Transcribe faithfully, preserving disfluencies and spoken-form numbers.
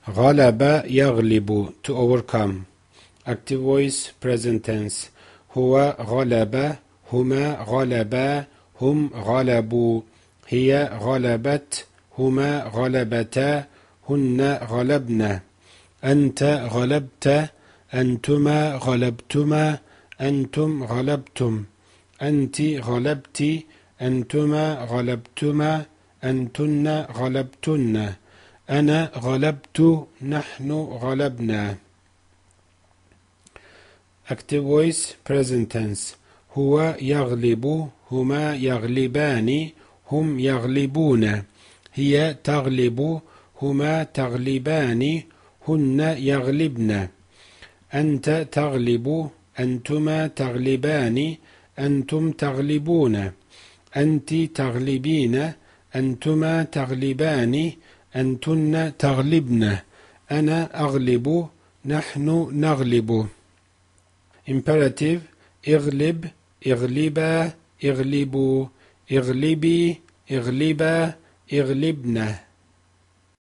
غلب يغلب to overcome. Active voice present tense. هو غلب، هما غلبا، هم غلبوا، هي غلبت، هما غلبتا، هن غلبنا، أنت غلبت، أنتما غلبتما، أنتم غلبتم، أنت غلبت، أنتما غلبتما، أنتن غلبتن، أنا غلبت، نحن غلبنا. Active voice present tense. هو يغلب، هما يغلبان، هم يغلبون، هي تغلب، هما تغلبان، هن يغلبن، أنت تغلب، أنتما تغلبان، أنتم تغلبون، أنت تغلبين، أنتما تغلبان، أنتن تغلبن، أنا أغلب، نحن نغلب. Imperative. اغلب، اغلبا، اغلبوا، اغلبي، اغلبا، اغلبنا.